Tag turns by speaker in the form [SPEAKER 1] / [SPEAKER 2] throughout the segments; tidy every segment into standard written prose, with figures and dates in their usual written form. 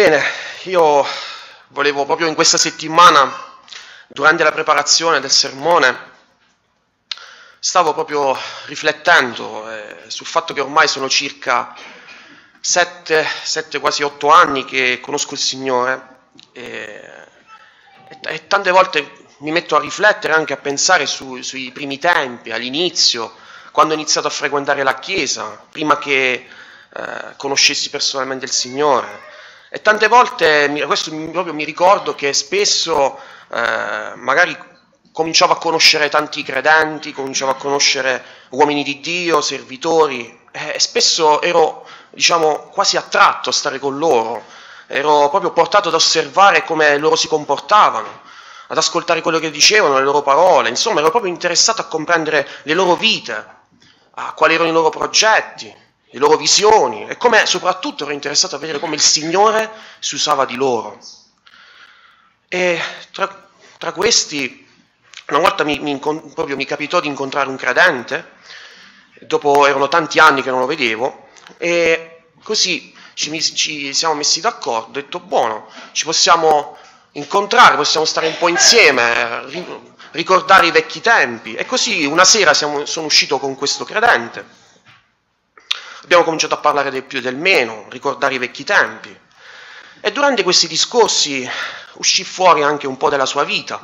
[SPEAKER 1] Bene, io volevo proprio in questa settimana, durante la preparazione del sermone, stavo proprio riflettendo sul fatto che ormai sono circa 7, quasi 8 anni che conosco il Signore e tante volte mi metto a riflettere, anche a pensare sui primi tempi, all'inizio, quando ho iniziato a frequentare la Chiesa, prima che conoscessi personalmente il Signore. E tante volte questo proprio mi ricordo che spesso magari cominciavo a conoscere tanti credenti, cominciavo a conoscere uomini di Dio, servitori, e spesso ero, quasi attratto a stare con loro, ero proprio portato ad osservare come loro si comportavano, ad ascoltare quello che dicevano, le loro parole, insomma ero proprio interessato a comprendere le loro vite, a quali erano i loro progetti, le loro visioni, e come soprattutto ero interessato a vedere come il Signore si usava di loro. E tra questi, una volta proprio mi capitò di incontrare un credente, dopo erano tanti anni che non lo vedevo, e così ci siamo messi d'accordo, ho detto buono, ci possiamo incontrare, possiamo stare un po' insieme, ricordare i vecchi tempi, e così una sera sono uscito con questo credente. Abbiamo cominciato a parlare del più e del meno, ricordare i vecchi tempi. E durante questi discorsi uscì fuori anche un po' della sua vita.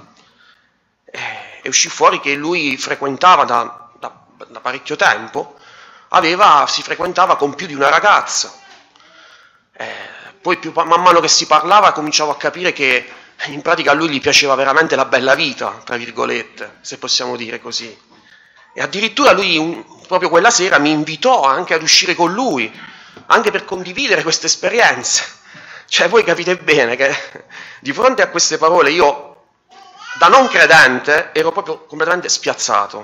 [SPEAKER 1] E uscì fuori che lui frequentava da parecchio tempo, si frequentava con più di una ragazza. Poi man mano che si parlava cominciavo a capire che in pratica a lui gli piaceva veramente la bella vita, tra virgolette, se possiamo dire così. E addirittura lui proprio quella sera mi invitò anche ad uscire con lui, anche per condividere queste esperienze. Cioè voi capite bene che di fronte a queste parole io, da non credente, ero proprio completamente spiazzato.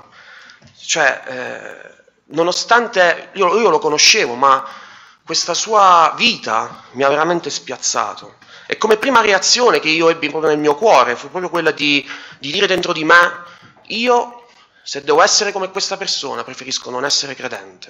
[SPEAKER 1] Cioè, nonostante io lo conoscevo, ma questa sua vita mi ha veramente spiazzato. E come prima reazione che io ebbi proprio nel mio cuore fu proprio quella di dire dentro di me: io, se devo essere come questa persona, preferisco non essere credente.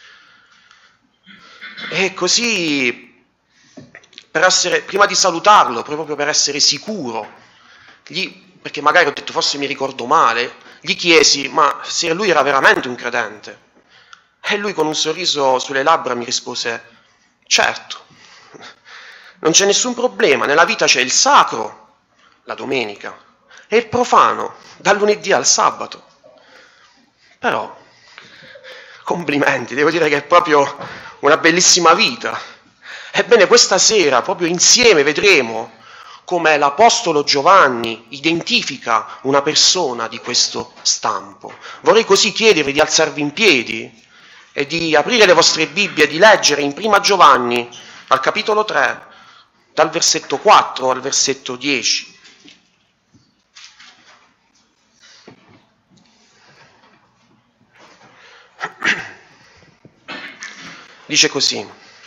[SPEAKER 1] E così, prima di salutarlo, proprio per essere sicuro, perché magari ho detto forse mi ricordo male, gli chiesi ma se lui era veramente un credente. E lui con un sorriso sulle labbra mi rispose: certo, non c'è nessun problema, nella vita c'è il sacro, la domenica, e il profano, dal lunedì al sabato. Però, complimenti, devo dire che è proprio una bellissima vita. Ebbene, questa sera, proprio insieme, vedremo come l'Apostolo Giovanni identifica una persona di questo stampo. Vorrei così chiedervi di alzarvi in piedi e di aprire le vostre Bibbie e di leggere in Prima Giovanni, al capitolo 3, dal versetto 4 al versetto 10. Dice così: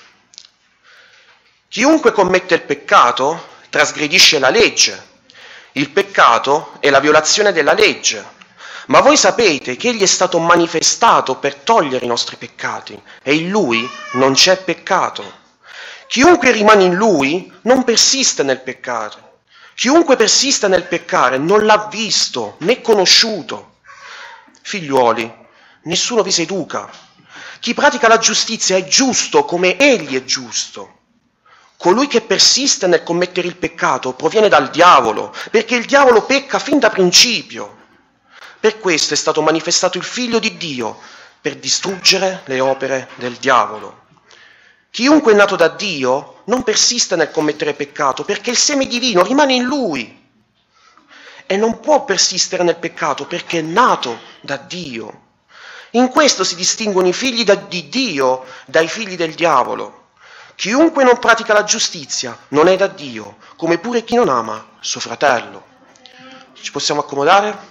[SPEAKER 1] chiunque commette il peccato trasgredisce la legge. Il peccato è la violazione della legge. Ma voi sapete che egli è stato manifestato per togliere i nostri peccati, e in lui non c'è peccato. Chiunque rimane in lui non persiste nel peccato. Chiunque persiste nel peccare non l'ha visto né conosciuto. Figliuoli, nessuno vi seduca. Chi pratica la giustizia è giusto come egli è giusto. Colui che persiste nel commettere il peccato proviene dal diavolo, perché il diavolo pecca fin da principio. Per questo è stato manifestato il Figlio di Dio, per distruggere le opere del diavolo. Chiunque è nato da Dio non persiste nel commettere peccato, perché il seme divino rimane in lui. E non può persistere nel peccato, perché è nato da Dio. In questo si distinguono i figli di Dio dai figli del diavolo. Chiunque non pratica la giustizia non è da Dio, come pure chi non ama suo fratello. Ci possiamo accomodare?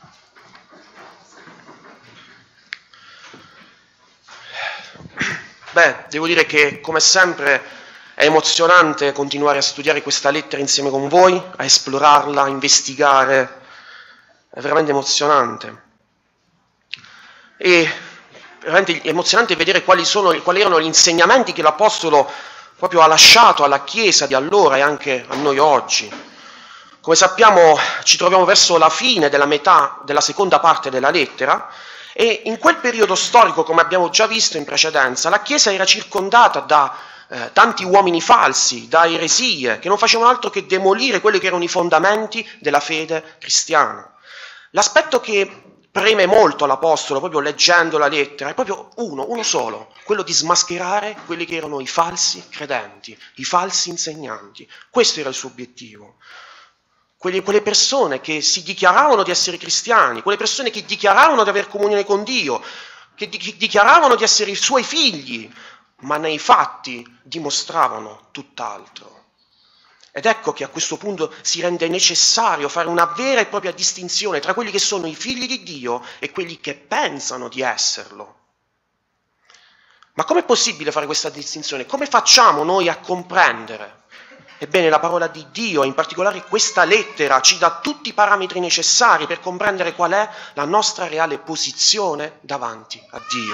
[SPEAKER 1] Beh, devo dire che come sempre è emozionante continuare a studiare questa lettera insieme con voi, a esplorarla, a investigare. È veramente emozionante. E veramente emozionante vedere quali erano gli insegnamenti che l'Apostolo proprio ha lasciato alla Chiesa di allora e anche a noi oggi. Come sappiamo ci troviamo verso la fine della metà della seconda parte della lettera e in quel periodo storico, come abbiamo già visto in precedenza, la Chiesa era circondata da tanti uomini falsi, da eresie, che non facevano altro che demolire quelli che erano i fondamenti della fede cristiana. L'aspetto che preme molto all'Apostolo, proprio leggendo la lettera, è proprio uno solo, quello di smascherare quelli che erano i falsi credenti, i falsi insegnanti. Questo era il suo obiettivo. Quelle persone che si dichiaravano di essere cristiani, quelle persone che dichiaravano di aver comunione con Dio, che dichiaravano di essere i suoi figli, ma nei fatti dimostravano tutt'altro. Ed ecco che a questo punto si rende necessario fare una vera e propria distinzione tra quelli che sono i figli di Dio e quelli che pensano di esserlo. Ma com'è possibile fare questa distinzione? Come facciamo noi a comprendere? Ebbene, la parola di Dio, in particolare questa lettera, ci dà tutti i parametri necessari per comprendere qual è la nostra reale posizione davanti a Dio.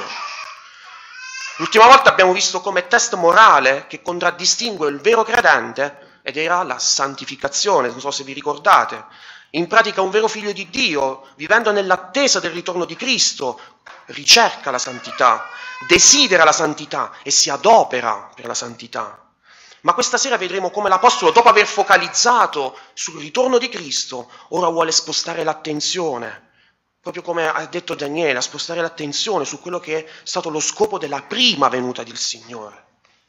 [SPEAKER 1] L'ultima volta abbiamo visto come test morale che contraddistingue il vero credente ed era la santificazione, non so se vi ricordate. In pratica un vero figlio di Dio, vivendo nell'attesa del ritorno di Cristo, ricerca la santità, desidera la santità e si adopera per la santità. Ma questa sera vedremo come l'Apostolo, dopo aver focalizzato sul ritorno di Cristo, ora vuole spostare l'attenzione, proprio come ha detto Daniele, a spostare l'attenzione su quello che è stato lo scopo della prima venuta del Signore.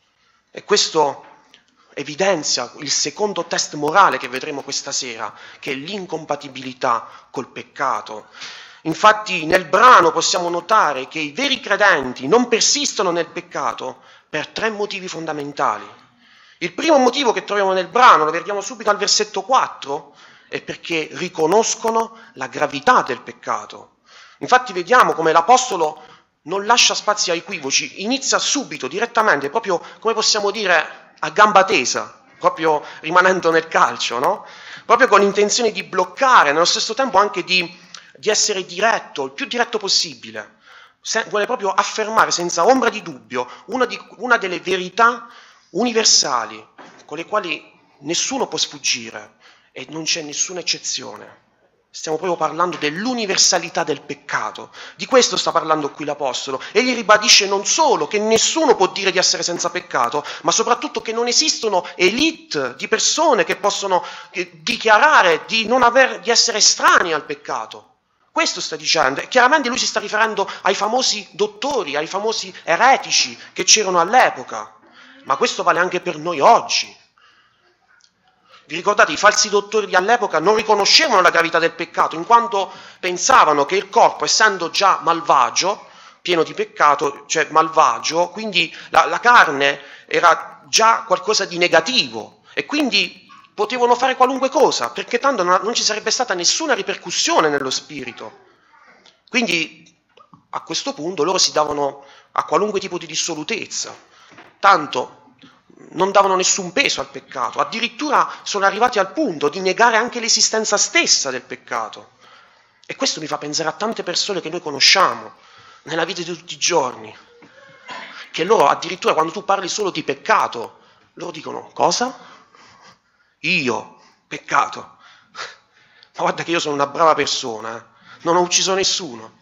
[SPEAKER 1] E questo evidenzia il secondo test morale che vedremo questa sera, che è l'incompatibilità col peccato. Infatti nel brano possiamo notare che i veri credenti non persistono nel peccato per 3 motivi fondamentali. Il primo motivo che troviamo nel brano, lo vediamo subito al versetto 4, è perché riconoscono la gravità del peccato. Infatti vediamo come l'Apostolo non lascia spazi a equivoci, inizia subito, direttamente, proprio come possiamo dire a gamba tesa, proprio rimanendo nel calcio, no? Proprio con l'intenzione di bloccare, nello stesso tempo anche di essere diretto, il più diretto possibile. Vuole proprio affermare senza ombra di dubbio una delle verità universali con le quali nessuno può sfuggire e non c'è nessuna eccezione. Stiamo proprio parlando dell'universalità del peccato. Di questo sta parlando qui l'Apostolo. Egli ribadisce non solo che nessuno può dire di essere senza peccato, ma soprattutto che non esistono elite di persone che possono dichiarare di essere estranei al peccato. Questo sta dicendo. E chiaramente lui si sta riferendo ai famosi dottori, ai famosi eretici che c'erano all'epoca. Ma questo vale anche per noi oggi. Vi ricordate, i falsi dottori di all'epoca non riconoscevano la gravità del peccato, in quanto pensavano che il corpo, essendo già malvagio, pieno di peccato, cioè malvagio, quindi la carne era già qualcosa di negativo e quindi potevano fare qualunque cosa, perché tanto non ci sarebbe stata nessuna ripercussione nello spirito. Quindi a questo punto loro si davano a qualunque tipo di dissolutezza, tanto non davano nessun peso al peccato, addirittura sono arrivati al punto di negare anche l'esistenza stessa del peccato. E questo mi fa pensare a tante persone che noi conosciamo nella vita di tutti i giorni, che loro addirittura quando tu parli solo di peccato, loro dicono: cosa? Io? Peccato? Ma guarda che io sono una brava persona, non ho ucciso nessuno.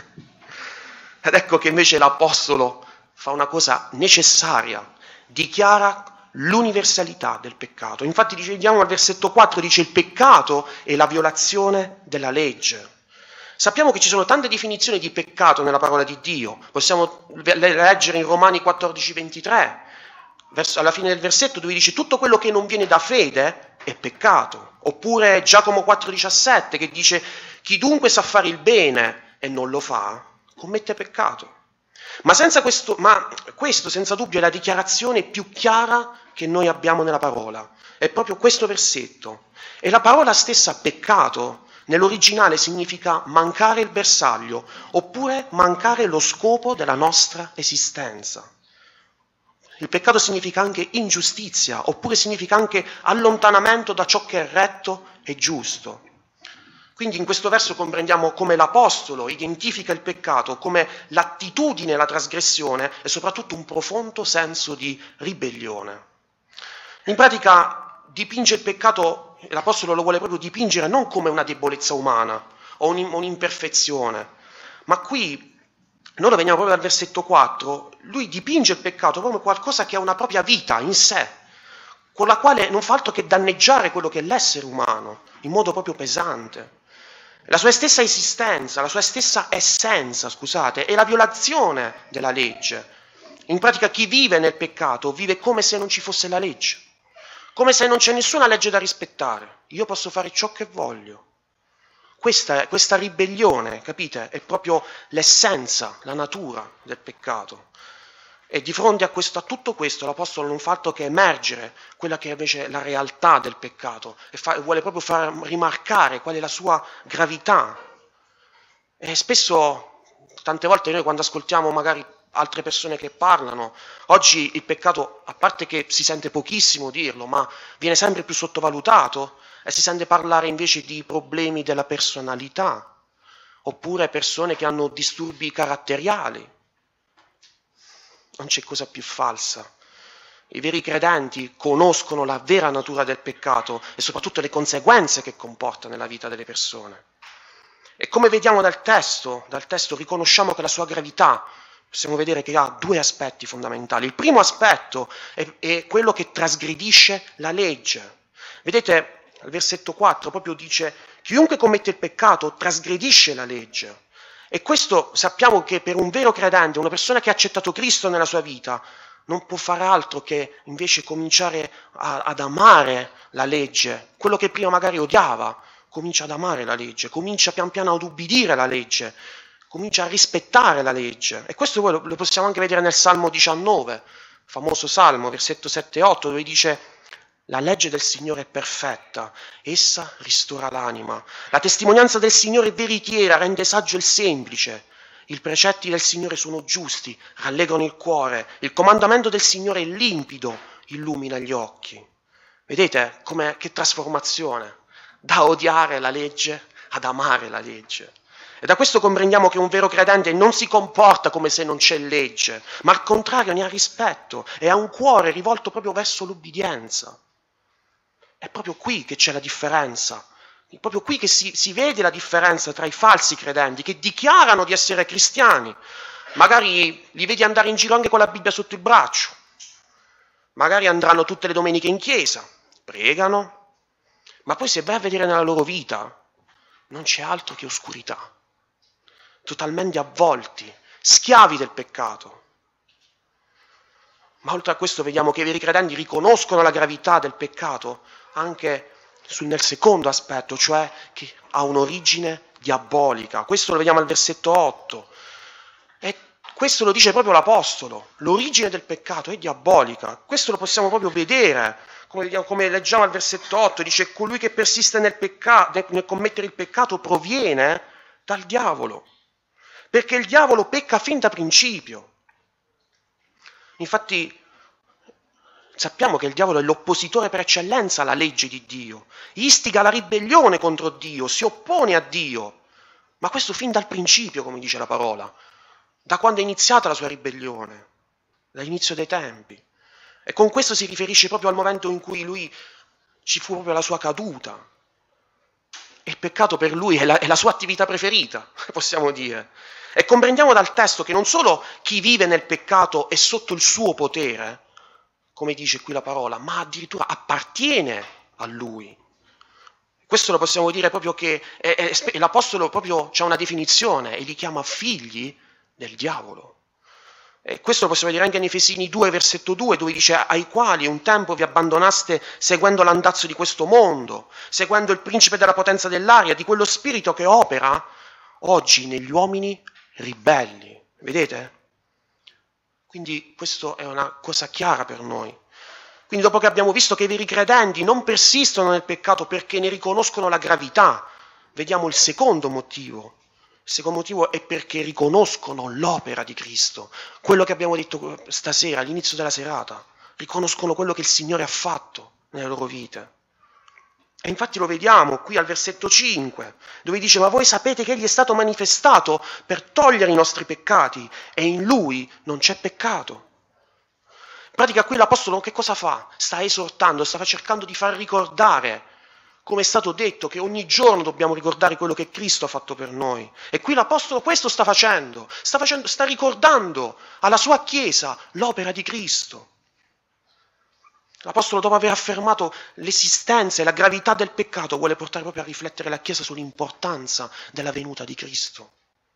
[SPEAKER 1] Ed ecco che invece l'Apostolo fa una cosa necessaria, dichiara l'universalità del peccato. Infatti vediamo al versetto 4, dice: il peccato è la violazione della legge. Sappiamo che ci sono tante definizioni di peccato nella parola di Dio. Possiamo leggere in Romani 14:23, alla fine del versetto, dove dice: tutto quello che non viene da fede è peccato. Oppure Giacomo 4:17, che dice: chi dunque sa fare il bene e non lo fa, commette peccato. Ma questo senza dubbio è la dichiarazione più chiara che noi abbiamo nella parola. È proprio questo versetto. E la parola stessa peccato nell'originale significa mancare il bersaglio, oppure mancare lo scopo della nostra esistenza. Il peccato significa anche ingiustizia, oppure significa anche allontanamento da ciò che è retto e giusto. Quindi in questo verso comprendiamo come l'Apostolo identifica il peccato come l'attitudine alla trasgressione e soprattutto un profondo senso di ribellione. In pratica dipinge il peccato, l'Apostolo lo vuole proprio dipingere non come una debolezza umana o un'imperfezione, ma qui noi lo veniamo proprio dal versetto 4, lui dipinge il peccato come qualcosa che ha una propria vita in sé, con la quale non fa altro che danneggiare quello che è l'essere umano, in modo proprio pesante. La sua stessa esistenza, la sua stessa essenza, scusate, è la violazione della legge. In pratica chi vive nel peccato vive come se non ci fosse la legge, come se non c'è nessuna legge da rispettare. Io posso fare ciò che voglio. Questa ribellione, capite, è proprio l'essenza, la natura del peccato. E di fronte a tutto questo l'Apostolo non fa altro che emergere quella che è invece la realtà del peccato e vuole proprio far rimarcare qual è la sua gravità. E spesso, tante volte noi quando ascoltiamo magari altre persone che parlano, oggi il peccato, a parte che si sente pochissimo dirlo, ma viene sempre più sottovalutato e si sente parlare invece di problemi della personalità, oppure persone che hanno disturbi caratteriali. Non c'è cosa più falsa. I veri credenti conoscono la vera natura del peccato e soprattutto le conseguenze che comporta nella vita delle persone. E come vediamo dal testo riconosciamo che la sua gravità, possiamo vedere che ha due aspetti fondamentali. Il primo aspetto è quello che trasgredisce la legge. Vedete, al versetto 4 proprio dice: chiunque commette il peccato trasgredisce la legge. E questo sappiamo che per un vero credente, una persona che ha accettato Cristo nella sua vita, non può fare altro che invece cominciare ad amare la legge. Quello che prima magari odiava, comincia ad amare la legge, comincia pian piano ad ubbidire la legge, comincia a rispettare la legge. E questo lo possiamo anche vedere nel Salmo 19, famoso Salmo, versetto 7 e 8, dove dice: la legge del Signore è perfetta, essa ristora l'anima. La testimonianza del Signore è veritiera, rende saggio il semplice. I precetti del Signore sono giusti, rallegrano il cuore. Il comandamento del Signore è limpido, illumina gli occhi. Vedete che trasformazione? Da odiare la legge ad amare la legge. E da questo comprendiamo che un vero credente non si comporta come se non c'è legge, ma al contrario ne ha rispetto e ha un cuore rivolto proprio verso l'ubbidienza. È proprio qui che c'è la differenza, è proprio qui che si vede la differenza tra i falsi credenti che dichiarano di essere cristiani. Magari li vedi andare in giro anche con la Bibbia sotto il braccio, magari andranno tutte le domeniche in chiesa, pregano, ma poi se vai a vedere nella loro vita non c'è altro che oscurità, totalmente avvolti, schiavi del peccato. Ma oltre a questo vediamo che i veri credenti riconoscono la gravità del peccato anche nel secondo aspetto, cioè che ha un'origine diabolica. Questo lo vediamo al versetto 8. E questo lo dice proprio l'Apostolo. L'origine del peccato è diabolica. Questo lo possiamo proprio vedere. Come leggiamo al versetto 8, dice: colui che persiste nel commettere il peccato proviene dal diavolo. Perché il diavolo pecca fin da principio. Infatti sappiamo che il diavolo è l'oppositore per eccellenza alla legge di Dio, istiga la ribellione contro Dio, si oppone a Dio, ma questo fin dal principio, come dice la parola, da quando è iniziata la sua ribellione, dall'inizio dei tempi. E con questo si riferisce proprio al momento in cui ci fu proprio la sua caduta. E il peccato per lui è la sua attività preferita, possiamo dire. E comprendiamo dal testo che non solo chi vive nel peccato è sotto il suo potere, come dice qui la parola, ma addirittura appartiene a lui. Questo lo possiamo dire proprio che l'Apostolo proprio c'ha una definizione e li chiama figli del diavolo. E questo lo possiamo dire anche in Efesini 2, versetto 2, dove dice: ai quali un tempo vi abbandonaste seguendo l'andazzo di questo mondo, seguendo il principe della potenza dell'aria, di quello spirito che opera oggi negli uomini ribelli. Vedete? Quindi questo è una cosa chiara per noi. Quindi dopo che abbiamo visto che i veri credenti non persistono nel peccato perché ne riconoscono la gravità, vediamo il secondo motivo. Il secondo motivo è perché riconoscono l'opera di Cristo, quello che abbiamo detto stasera, all'inizio della serata. Riconoscono quello che il Signore ha fatto nelle loro vite. E infatti lo vediamo qui al versetto 5, dove dice: ma voi sapete che Egli è stato manifestato per togliere i nostri peccati e in Lui non c'è peccato. In pratica qui l'Apostolo che cosa fa? Sta esortando, sta cercando di far ricordare, come è stato detto, che ogni giorno dobbiamo ricordare quello che Cristo ha fatto per noi. E qui l'Apostolo questo sta facendo, sta ricordando alla sua Chiesa l'opera di Cristo. L'Apostolo, dopo aver affermato l'esistenza e la gravità del peccato, vuole portare proprio a riflettere la Chiesa sull'importanza della venuta di Cristo.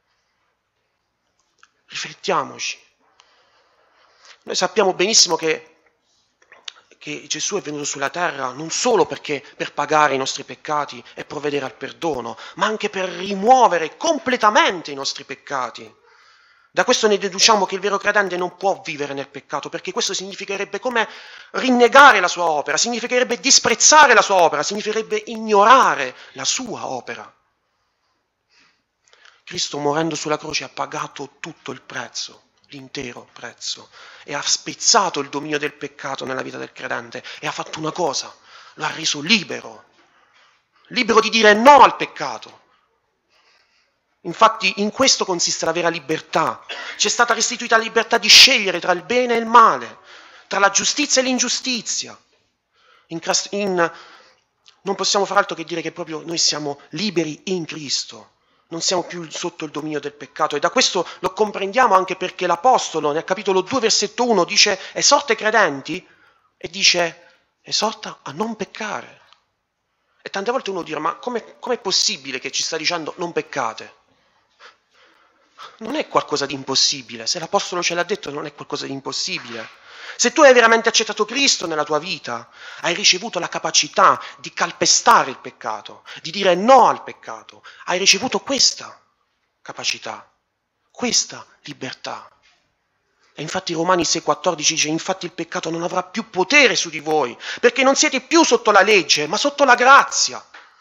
[SPEAKER 1] Riflettiamoci. Noi sappiamo benissimo che Gesù è venuto sulla terra non solo perché per pagare i nostri peccati e provvedere al perdono, ma anche per rimuovere completamente i nostri peccati. Da questo ne deduciamo che il vero credente non può vivere nel peccato, perché questo significherebbe come rinnegare la sua opera, significherebbe disprezzare la sua opera, significherebbe ignorare la sua opera. Cristo, morendo sulla croce, ha pagato tutto il prezzo, l'intero prezzo, e ha spezzato il dominio del peccato nella vita del credente e ha fatto una cosa: lo ha reso libero di dire no al peccato. Infatti in questo consiste la vera libertà. Ci è stata restituita la libertà di scegliere tra il bene e il male, tra la giustizia e l'ingiustizia. Non possiamo far altro che dire che proprio noi siamo liberi in Cristo, non siamo più sotto il dominio del peccato, e da questo lo comprendiamo anche perché l'Apostolo nel capitolo 2 versetto 1 dice: esorta i credenti, e dice: esorta a non peccare. E tante volte uno dirà: ma com'è possibile che ci sta dicendo non peccate? Non è qualcosa di impossibile. Se l'Apostolo ce l'ha detto, non è qualcosa di impossibile. Se tu hai veramente accettato Cristo nella tua vita, hai ricevuto la capacità di calpestare il peccato, di dire no al peccato. Hai ricevuto questa capacità, questa libertà. E infatti Romani 6,14 dice: infatti il peccato non avrà più potere su di voi, perché non siete più sotto la legge, ma sotto la grazia.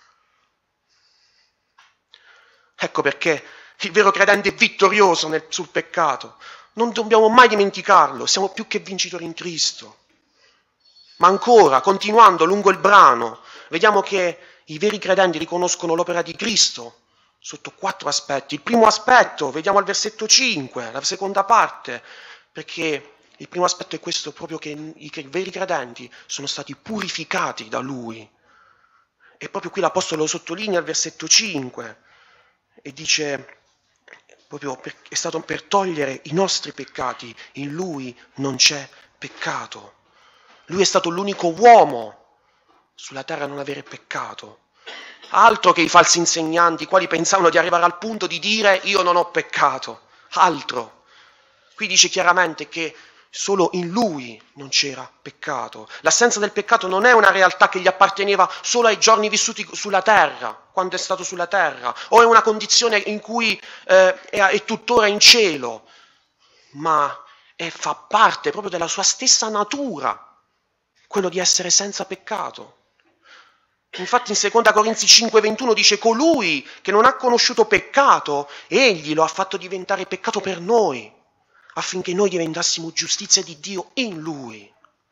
[SPEAKER 1] Ecco perché il vero credente è vittorioso sul peccato. Non dobbiamo mai dimenticarlo, siamo più che vincitori in Cristo. Ma ancora, continuando lungo il brano, vediamo che i veri credenti riconoscono l'opera di Cristo sotto 4 aspetti. Il primo aspetto, vediamo al versetto 5, la seconda parte, perché il primo aspetto è questo proprio, che i veri credenti sono stati purificati da Lui. E proprio qui l'Apostolo lo sottolinea al versetto 5 e dice: proprio è stato per togliere i nostri peccati, in Lui non c'è peccato. Lui è stato l'unico uomo sulla terra a non avere peccato. Altro che i falsi insegnanti, i quali pensavano di arrivare al punto di dire: io non ho peccato. Altro. Qui dice chiaramente che solo in Lui non c'era peccato. L'assenza del peccato non è una realtà che gli apparteneva solo ai giorni vissuti sulla terra, quando è stato sulla terra, o è una condizione in cui è tuttora in cielo, ma fa parte proprio della sua stessa natura, quello di essere senza peccato. Infatti in 2 Corinzi 5,21 dice: colui che non ha conosciuto peccato, egli lo ha fatto diventare peccato per noi, affinché noi diventassimo giustizia di Dio in Lui.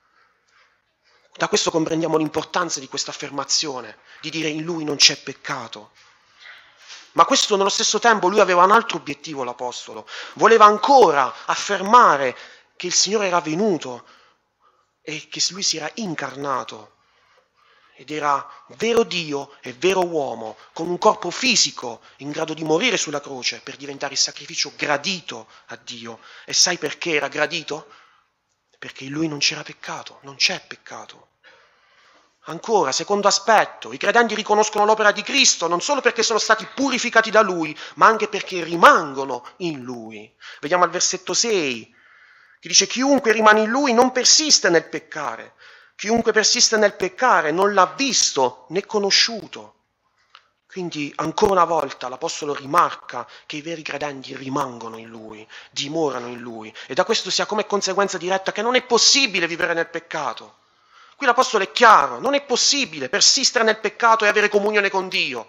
[SPEAKER 1] Da questo comprendiamo l'importanza di questa affermazione, di dire in Lui non c'è peccato. Ma questo nello stesso tempo lui aveva un altro obiettivo, l'Apostolo. Voleva ancora affermare che il Signore era venuto e che Lui si era incarnato. Ed era vero Dio e vero uomo, con un corpo fisico in grado di morire sulla croce per diventare il sacrificio gradito a Dio. E sai perché era gradito? Perché in Lui non c'era peccato, non c'è peccato. Ancora, secondo aspetto, i credenti riconoscono l'opera di Cristo non solo perché sono stati purificati da Lui, ma anche perché rimangono in Lui. Vediamo al versetto 6, che dice: chiunque rimane in Lui non persiste nel peccare. Chiunque persiste nel peccare non l'ha visto né conosciuto. Quindi ancora una volta l'Apostolo rimarca che i veri credenti rimangono in Lui, dimorano in Lui, e da questo si ha come conseguenza diretta che non è possibile vivere nel peccato. Qui l'Apostolo è chiaro: non è possibile persistere nel peccato e avere comunione con Dio.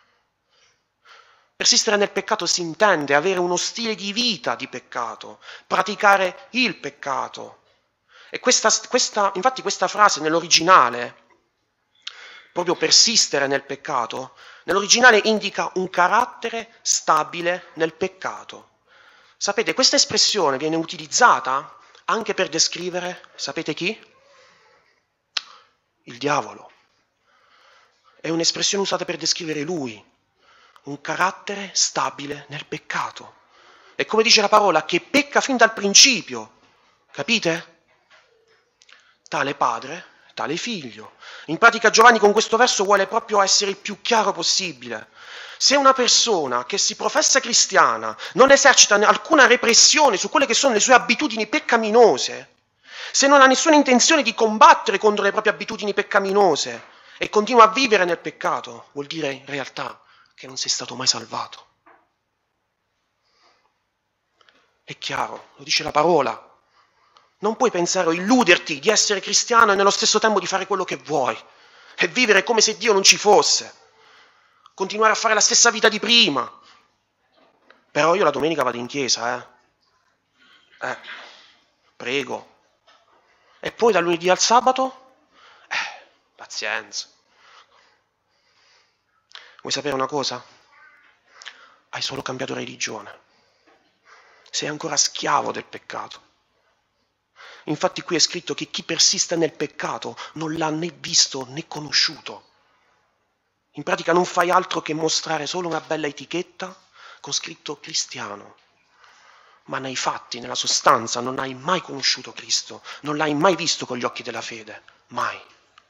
[SPEAKER 1] Persistere nel peccato si intende avere uno stile di vita di peccato, praticare il peccato. E infatti questa frase nell'originale proprio persistere nel peccato, nell'originale indica un carattere stabile nel peccato. Sapete, questa espressione viene utilizzata anche per descrivere, sapete chi? Il diavolo. È un'espressione usata per descrivere lui, un carattere stabile nel peccato. È come dice la parola, che pecca fin dal principio, capite? Tale padre, tale figlio. In pratica Giovanni con questo verso vuole proprio essere il più chiaro possibile. Se una persona che si professa cristiana non esercita alcuna repressione su quelle che sono le sue abitudini peccaminose, se non ha nessuna intenzione di combattere contro le proprie abitudini peccaminose e continua a vivere nel peccato, vuol dire in realtà che non sei stato mai salvato. È chiaro, lo dice la parola. Non puoi pensare o illuderti di essere cristiano e nello stesso tempo di fare quello che vuoi e vivere come se Dio non ci fosse. Continuare a fare la stessa vita di prima. Però io la domenica vado in chiesa, prego. E poi dal lunedì al sabato? Pazienza. Vuoi sapere una cosa? Hai solo cambiato religione. Sei ancora schiavo del peccato. Infatti qui è scritto che chi persiste nel peccato non l'ha né visto né conosciuto. In pratica non fai altro che mostrare solo una bella etichetta con scritto cristiano, ma nei fatti, nella sostanza, non hai mai conosciuto Cristo, non l'hai mai visto con gli occhi della fede, mai.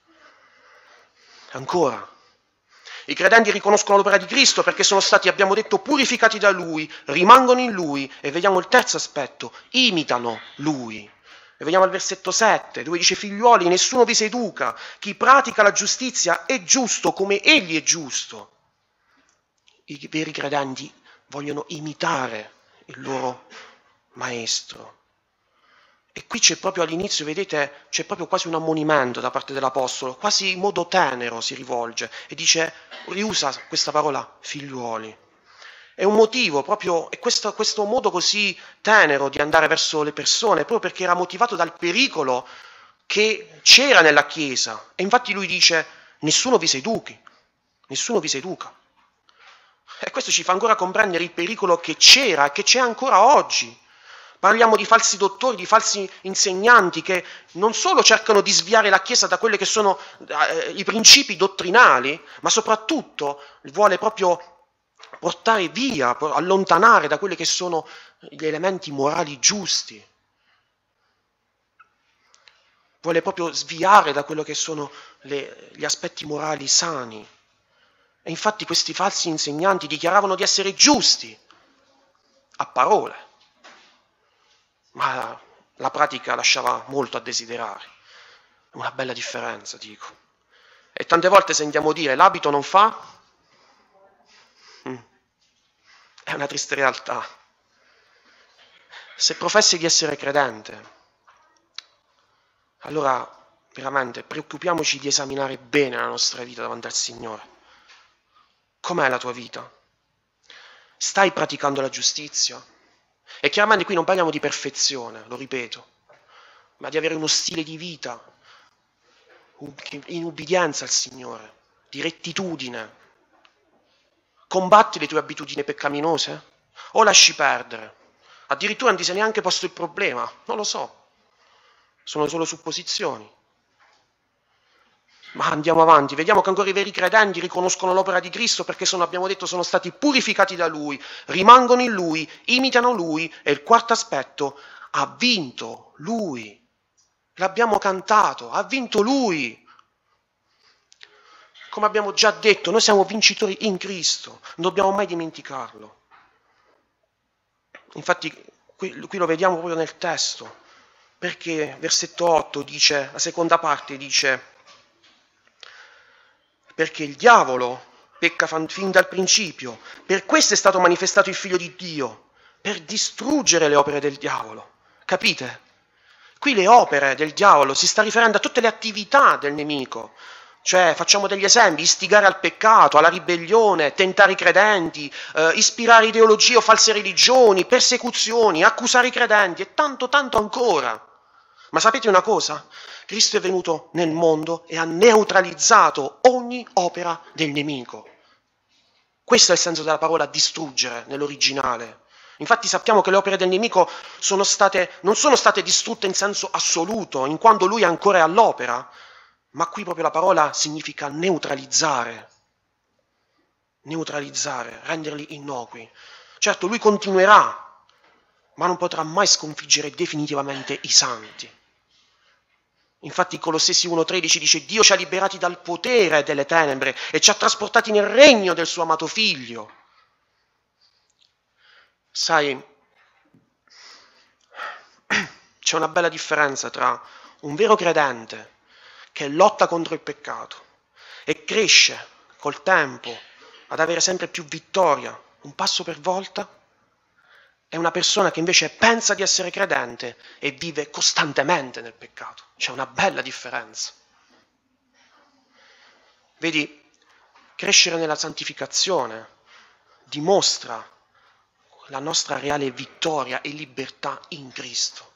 [SPEAKER 1] Ancora, i credenti riconoscono l'opera di Cristo perché sono stati, abbiamo detto, purificati da Lui, rimangono in Lui e vediamo il terzo aspetto, imitano Lui. E vediamo al versetto 7, dove dice: figliuoli, nessuno vi seduca, chi pratica la giustizia è giusto come egli è giusto. I veri credenti vogliono imitare il loro maestro. E qui c'è proprio all'inizio, vedete, c'è proprio quasi un ammonimento da parte dell'Apostolo, quasi in modo tenero si rivolge e dice, riusa questa parola, figliuoli. È un motivo proprio, e questo modo così tenero di andare verso le persone, proprio perché era motivato dal pericolo che c'era nella Chiesa. E infatti lui dice, nessuno vi seduchi, nessuno vi seduca. E questo ci fa ancora comprendere il pericolo che c'era e che c'è ancora oggi. Parliamo di falsi dottori, di falsi insegnanti che non solo cercano di sviare la Chiesa da quelli che sono i principi dottrinali, ma soprattutto vuole proprio portare via, allontanare da quelli che sono gli elementi morali giusti. Vuole proprio sviare da quello che sono gli aspetti morali sani. E infatti questi falsi insegnanti dichiaravano di essere giusti a parole, ma la pratica lasciava molto a desiderare. Una bella differenza, dico. E tante volte sentiamo dire l'abito non fa. È una triste realtà. Se professi di essere credente, allora veramente preoccupiamoci di esaminare bene la nostra vita davanti al Signore. Com'è la tua vita? Stai praticando la giustizia? E chiaramente qui non parliamo di perfezione, lo ripeto, ma di avere uno stile di vita in ubbidienza al Signore, di rettitudine. Combatti le tue abitudini peccaminose? O lasci perdere? Addirittura non ti sei neanche posto il problema, non lo so. Sono solo supposizioni. Ma andiamo avanti, vediamo che ancora i veri credenti riconoscono l'opera di Cristo perché abbiamo detto, sono stati purificati da Lui, rimangono in Lui, imitano Lui e il quarto aspetto, ha vinto Lui. L'abbiamo cantato, ha vinto Lui. Come abbiamo già detto, noi siamo vincitori in Cristo, non dobbiamo mai dimenticarlo. Infatti qui lo vediamo proprio nel testo, perché versetto 8 dice, la seconda parte dice, perché il diavolo pecca fin dal principio, per questo è stato manifestato il Figlio di Dio, per distruggere le opere del diavolo. Capite? Qui le opere del diavolo si sta riferendo a tutte le attività del nemico. Cioè, facciamo degli esempi, istigare al peccato, alla ribellione, tentare i credenti, ispirare ideologie o false religioni, persecuzioni, accusare i credenti e tanto, tanto ancora. Ma sapete una cosa? Cristo è venuto nel mondo e ha neutralizzato ogni opera del nemico. Questo è il senso della parola distruggere nell'originale. Infatti sappiamo che le opere del nemico non sono state distrutte in senso assoluto, in quanto lui ancora è all'opera, ma qui proprio la parola significa neutralizzare, renderli innocui. Certo, lui continuerà, ma non potrà mai sconfiggere definitivamente i santi. Infatti Colossesi 1,13 dice: Dio ci ha liberati dal potere delle tenebre e ci ha trasportati nel regno del suo amato Figlio. Sai, c'è una bella differenza tra un vero credente che lotta contro il peccato e cresce col tempo ad avere sempre più vittoria, un passo per volta, e una persona che invece pensa di essere credente e vive costantemente nel peccato. C'è una bella differenza. Vedi, crescere nella santificazione dimostra la nostra reale vittoria e libertà in Cristo.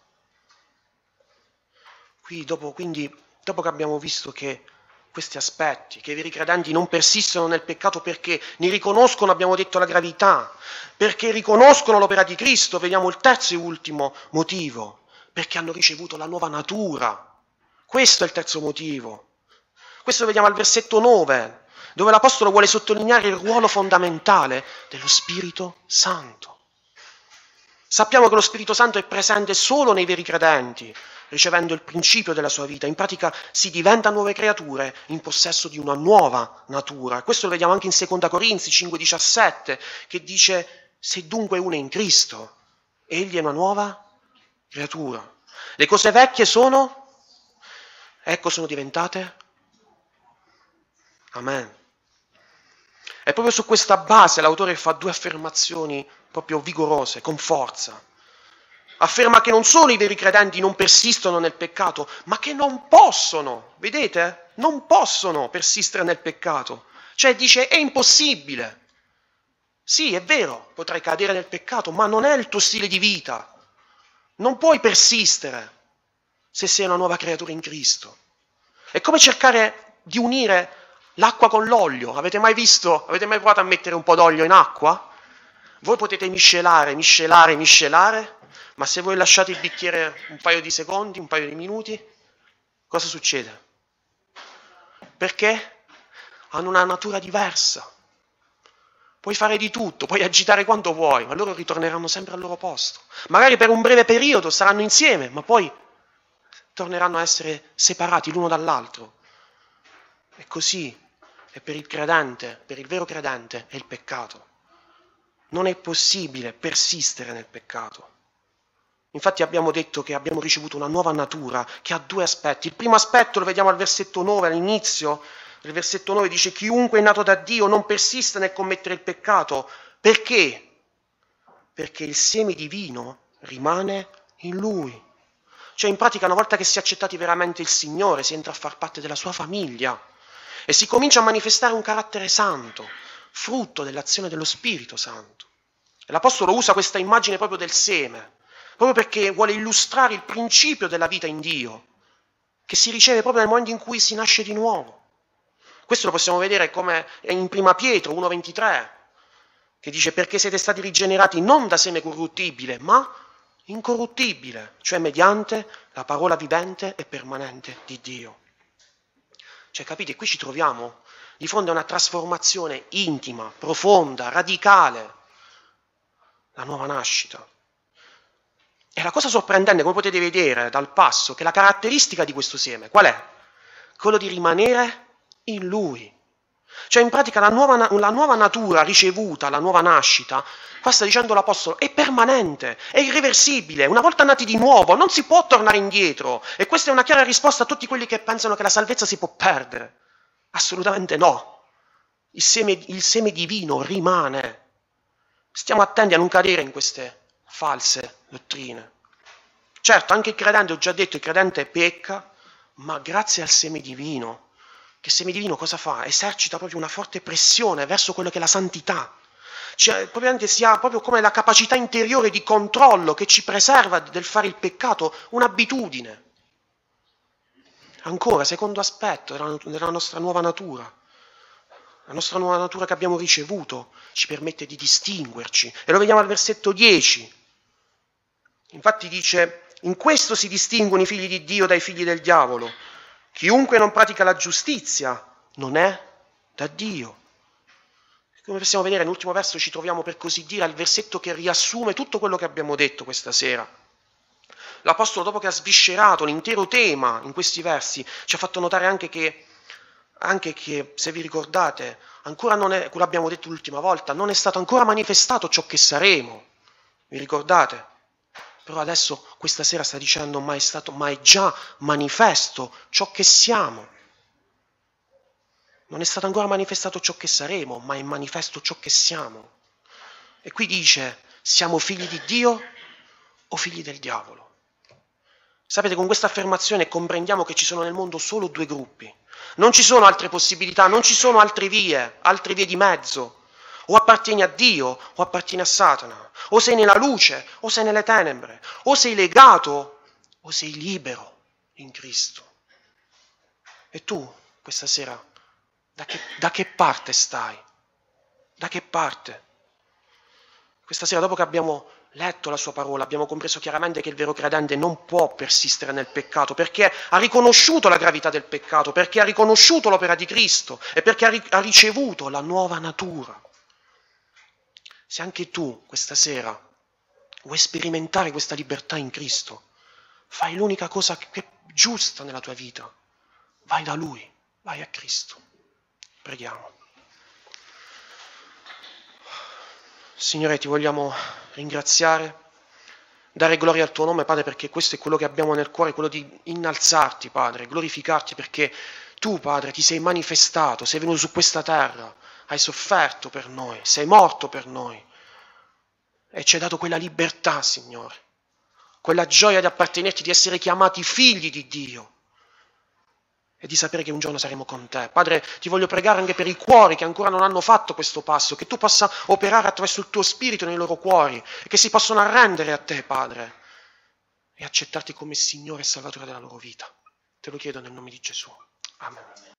[SPEAKER 1] Quindi, dopo che abbiamo visto che questi aspetti, che i veri credenti non persistono nel peccato perché ne riconoscono, abbiamo detto, la gravità, perché riconoscono l'opera di Cristo, vediamo il terzo e ultimo motivo, perché hanno ricevuto la nuova natura. Questo è il terzo motivo. Questo lo vediamo al versetto 9, dove l'Apostolo vuole sottolineare il ruolo fondamentale dello Spirito Santo. Sappiamo che lo Spirito Santo è presente solo nei veri credenti, ricevendo il principio della sua vita. In pratica si diventa nuove creature in possesso di una nuova natura. Questo lo vediamo anche in 2 Corinzi 5,17, che dice: se dunque uno è in Cristo, egli è una nuova creatura. Le cose vecchie sono diventate. Amen. E proprio su questa base l'autore fa due affermazioni proprio vigorose, con forza. Afferma che non solo i veri credenti non persistono nel peccato, ma che non possono, vedete? Non possono persistere nel peccato. Cioè dice: è impossibile. Sì, è vero, potrai cadere nel peccato, ma non è il tuo stile di vita. Non puoi persistere se sei una nuova creatura in Cristo. È come cercare di unire l'acqua con l'olio. Avete mai provato a mettere un po' d'olio in acqua? Voi potete miscelare, ma se voi lasciate il bicchiere un paio di secondi, un paio di minuti, cosa succede? Perché hanno una natura diversa. Puoi fare di tutto, puoi agitare quanto vuoi, ma loro ritorneranno sempre al loro posto. Magari per un breve periodo saranno insieme, ma poi torneranno a essere separati l'uno dall'altro. E così è per il credente, per il vero credente, è il peccato. Non è possibile persistere nel peccato. Infatti abbiamo detto che abbiamo ricevuto una nuova natura che ha due aspetti. Il primo aspetto lo vediamo al versetto 9, all'inizio. Il versetto 9 dice: chiunque è nato da Dio non persiste nel commettere il peccato. Perché? Perché il seme divino rimane in lui. Cioè in pratica una volta che si è accettati veramente il Signore, si entra a far parte della sua famiglia e si comincia a manifestare un carattere santo, frutto dell'azione dello Spirito Santo. E l'Apostolo usa questa immagine proprio del seme, proprio perché vuole illustrare il principio della vita in Dio, che si riceve proprio nel momento in cui si nasce di nuovo. Questo lo possiamo vedere come in 1 Pietro 1,23, che dice: perché siete stati rigenerati non da seme corruttibile, ma incorruttibile, cioè mediante la parola vivente e permanente di Dio. Cioè, capite, qui ci troviamo di fronte a una trasformazione intima, profonda, radicale, la nuova nascita. E la cosa sorprendente, come potete vedere dal passo, che la caratteristica di questo seme, qual è? Quello di rimanere in Lui. Cioè in pratica la nuova natura ricevuta, la nuova nascita, qua sta dicendo l'Apostolo, è permanente, è irreversibile. Una volta nati di nuovo non si può tornare indietro. E questa è una chiara risposta a tutti quelli che pensano che la salvezza si può perdere. Assolutamente no. Il seme divino rimane. Stiamo attenti a non cadere in queste false dottrine. Certo, anche il credente, ho già detto, il credente pecca, ma grazie al seme divino. Che il seme divino cosa fa? Esercita proprio una forte pressione verso quello che è la santità. Cioè, probabilmente si ha proprio come la capacità interiore di controllo che ci preserva del fare il peccato un'abitudine. Ancora, secondo aspetto della nostra nuova natura. La nostra nuova natura che abbiamo ricevuto ci permette di distinguerci. E lo vediamo al versetto 10. Infatti dice: in questo si distinguono i figli di Dio dai figli del diavolo. Chiunque non pratica la giustizia non è da Dio. Come possiamo vedere, nell'ultimo verso ci troviamo, per così dire, al versetto che riassume tutto quello che abbiamo detto questa sera. L'Apostolo, dopo che ha sviscerato l'intero tema in questi versi, ci ha fatto notare anche che, se vi ricordate, ancora non è, quello abbiamo detto l'ultima volta, non è stato ancora manifestato ciò che saremo. Vi ricordate? Però adesso, questa sera, sta dicendo: ma è già manifesto ciò che siamo. Non è stato ancora manifestato ciò che saremo, ma è manifesto ciò che siamo. E qui dice: siamo figli di Dio o figli del diavolo? Sapete, con questa affermazione comprendiamo che ci sono nel mondo solo due gruppi. Non ci sono altre possibilità, non ci sono altre vie di mezzo. O appartieni a Dio o appartieni a Satana. O sei nella luce o sei nelle tenebre. O sei legato o sei libero in Cristo. E tu, questa sera, da che parte stai? Da che parte? Questa sera, dopo che abbiamo letto la sua parola, abbiamo compreso chiaramente che il vero credente non può persistere nel peccato, perché ha riconosciuto la gravità del peccato, perché ha riconosciuto l'opera di Cristo e perché ha ricevuto la nuova natura. Se anche tu questa sera vuoi sperimentare questa libertà in Cristo, fai l'unica cosa che è giusta nella tua vita: vai da Lui, vai a Cristo. Preghiamo. Signore, ti vogliamo ringraziare, dare gloria al tuo nome, Padre, perché questo è quello che abbiamo nel cuore, quello di innalzarti, Padre, glorificarti, perché tu, Padre, ti sei manifestato, sei venuto su questa terra, hai sofferto per noi, sei morto per noi e ci hai dato quella libertà, Signore, quella gioia di appartenerti, di essere chiamati figli di Dio e di sapere che un giorno saremo con te. Padre, ti voglio pregare anche per i cuori che ancora non hanno fatto questo passo, che tu possa operare attraverso il tuo spirito nei loro cuori e che si possano arrendere a te, Padre, e accettarti come Signore e Salvatore della loro vita. Te lo chiedo nel nome di Gesù. Amen.